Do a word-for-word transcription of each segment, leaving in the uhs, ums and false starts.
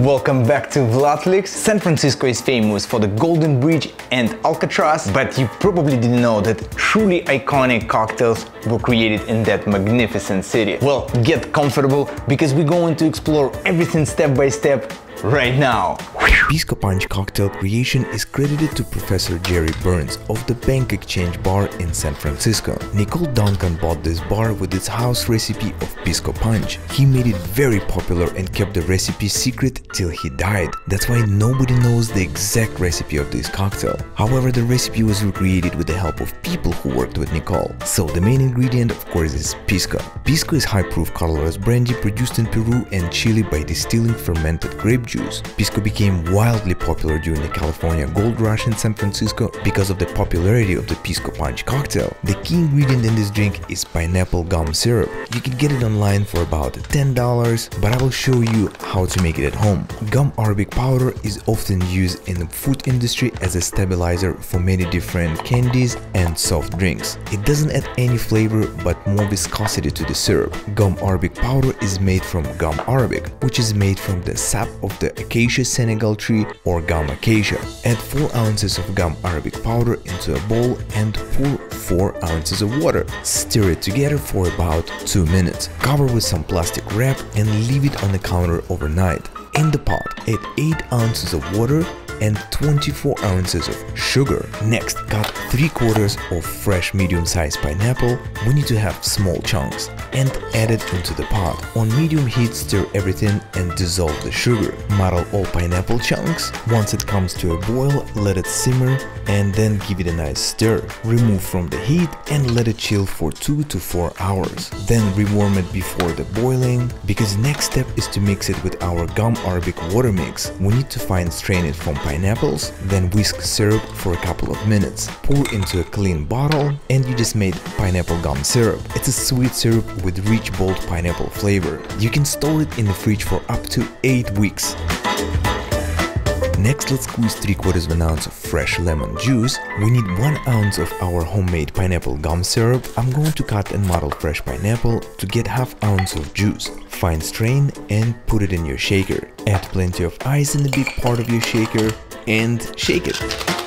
Welcome back to Vladlix. San Francisco is famous for the Golden Bridge and Alcatraz, but you probably didn't know that truly iconic cocktails were created in that magnificent city. Well, get comfortable because we're going to explore everything step by step right now. Pisco Punch cocktail creation is credited to Professor Jerry Burns of the Bank Exchange Bar in San Francisco. Nicole Duncan bought this bar with its house recipe of Pisco Punch. He made it very popular and kept the recipe secret till he died. That's why nobody knows the exact recipe of this cocktail. However, the recipe was recreated with the help of people who worked with Nicole. So the main ingredient, of course, is Pisco. Pisco is high-proof colorless brandy produced in Peru and Chile by distilling fermented grape juice. Pisco became wildly popular during the California Gold Rush in San Francisco because of the popularity of the Pisco Punch cocktail. The key ingredient in this drink is pineapple gum syrup. You can get it online for about ten dollars, but I will show you how to make it at home. Gum arabic powder is often used in the food industry as a stabilizer for many different candies and soft drinks. It doesn't add any flavor but more viscosity to the syrup. Gum arabic powder is made from gum arabic, which is made from the sap of the Acacia Senegal tree or gum acacia. Add four ounces of gum arabic powder into a bowl and pour four ounces of water. Stir it together for about two minutes. Cover with some plastic wrap and leave it on the counter overnight. In the pot, add eight ounces of water and twenty-four ounces of sugar. Next, cut three quarters of fresh medium-sized pineapple. We need to have small chunks and add it into the pot. On medium heat, stir everything and dissolve the sugar. Muddle all pineapple chunks. Once it comes to a boil, let it simmer and then give it a nice stir. Remove from the heat and let it chill for two to four hours. Then rewarm it before the boiling, because next step is to mix it with our gum arabic water mix. We need to fine strain it from pineapples, then whisk syrup for a couple of minutes. Pour into a clean bottle and you just made pineapple gum syrup. It's a sweet syrup with rich bold pineapple flavor. You can store it in the fridge for up to eight weeks. Next, let's squeeze three quarters of an ounce of fresh lemon juice. We need one ounce of our homemade pineapple gum syrup. I'm going to cut and muddle fresh pineapple to get half ounce of juice. Fine strain and put it in your shaker. Add plenty of ice in the big part of your shaker and shake it.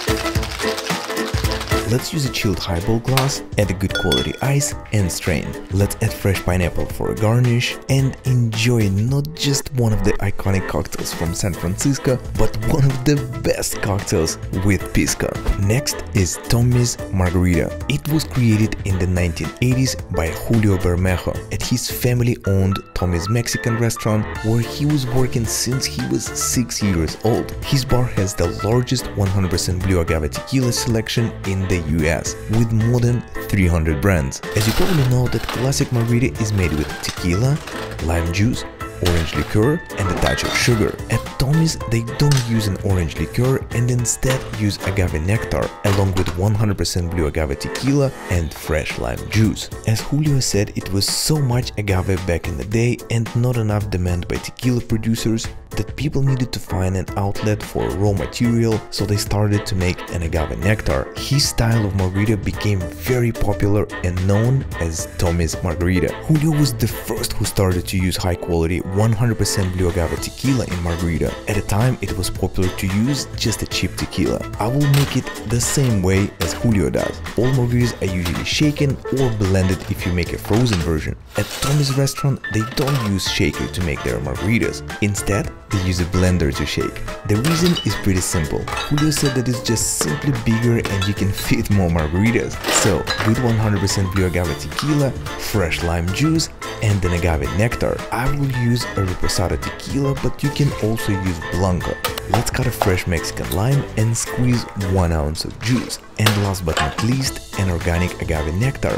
Let's use a chilled highball glass, add a good quality ice and strain. Let's add fresh pineapple for a garnish and enjoy not just one of the iconic cocktails from San Francisco, but one of the best cocktails with Pisco. Next is Tommy's Margarita. It was created in the nineteen eighties by Julio Bermejo at his family-owned Tommy's Mexican restaurant, where he was working since he was six years old. His bar has the largest one hundred percent blue agave tequila selection in the U S, with more than three hundred brands. As you probably know, that classic margarita is made with tequila, lime juice, orange liqueur and a touch of sugar. At Tommy's, they don't use an orange liqueur and instead use agave nectar along with one hundred percent blue agave tequila and fresh lime juice. As Julio said, it was so much agave back in the day and not enough demand by tequila producers that people needed to find an outlet for raw material, so they started to make an agave nectar. His style of margarita became very popular and known as Tommy's Margarita. Julio was the first who started to use high quality one hundred percent blue agave tequila in margarita. At the time, it was popular to use just a cheap tequila. I will make it the same way as Julio does. All margaritas are usually shaken or blended if you make a frozen version. At Tommy's restaurant, they don't use shaker to make their margaritas. Instead, they use a blender to shake. The reason is pretty simple. Julio said that it's just simply bigger and you can fit more margaritas. So, good one hundred percent blue agave tequila, fresh lime juice and an agave nectar. I will use a reposado tequila, but you can also use blanco. Let's cut a fresh Mexican lime and squeeze one ounce of juice. And last but not least, an organic agave nectar.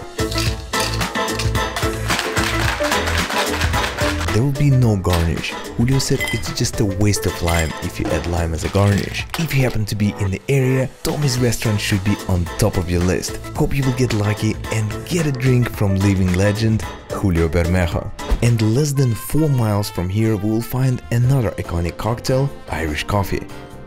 There will be no garnish. Julio said it's just a waste of lime if you add lime as a garnish. If you happen to be in the area, Tommy's restaurant should be on top of your list. Hope you will get lucky and get a drink from living legend Julio Bermejo. And less than four miles from here we will find another iconic cocktail, Irish coffee.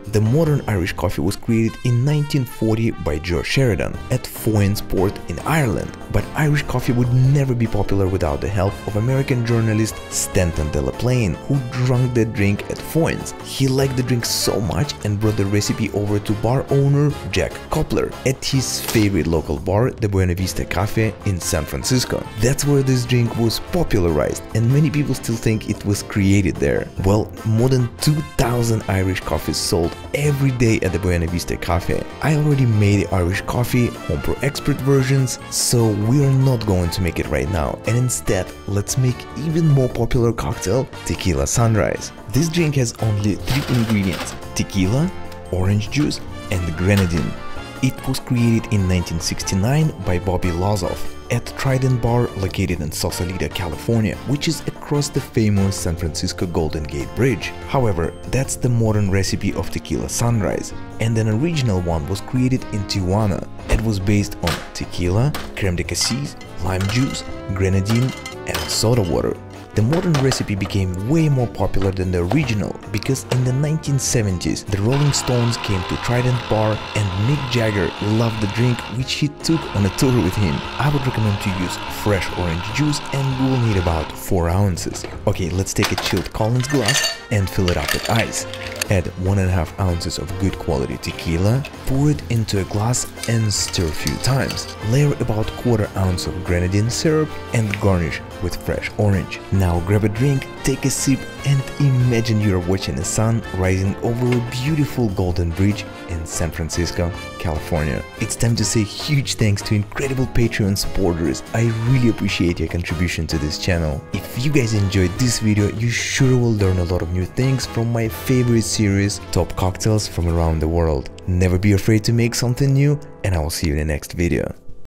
The modern Irish coffee was created in nineteen forty by Joe Sheridan at Foynes Port in Ireland, but Irish coffee would never be popular without the help of American journalist Stanton Delaplane, who drank the drink at Foynes. He liked the drink so much and brought the recipe over to bar owner Jack Koppler at his favorite local bar, the Buena Vista Cafe in San Francisco. That's where this drink was popularized, and many people still think it was created there. Well, more than two thousand Irish coffees sold every day at the Buena Vista Cafe. I already made the Irish coffee homebrew expert versions, so we are not going to make it right now, and instead let's make even more popular cocktail, Tequila Sunrise. This drink has only three ingredients: tequila, orange juice, and grenadine. It was created in nineteen sixty-nine by Bobby Lozoff at Trident Bar located in Sausalito, California, which is across the famous San Francisco Golden Gate Bridge. However, that's the modern recipe of Tequila Sunrise, and an original one was created in Tijuana. It was based on tequila, creme de cassis, lime juice, grenadine, and soda water. The modern recipe became way more popular than the original because in the nineteen seventies the Rolling Stones came to Trident Bar and Mick Jagger loved the drink, which he took on a tour with him. I would recommend to use fresh orange juice, and we will need about four ounces. Okay, let's take a chilled Collins glass and fill it up with ice. Add one and a half ounces of good quality tequila, pour it into a glass and stir a few times. Layer about quarter ounce of grenadine syrup and garnish with fresh orange. Now grab a drink, take a sip, and imagine you're watching the sun rising over a beautiful golden bridge in San Francisco, California. It's time to say huge thanks to incredible Patreon supporters. I really appreciate your contribution to this channel. If you guys enjoyed this video, you sure will learn a lot of new things from my favorite series, Top Cocktails from Around the World. Never be afraid to make something new, and I will see you in the next video.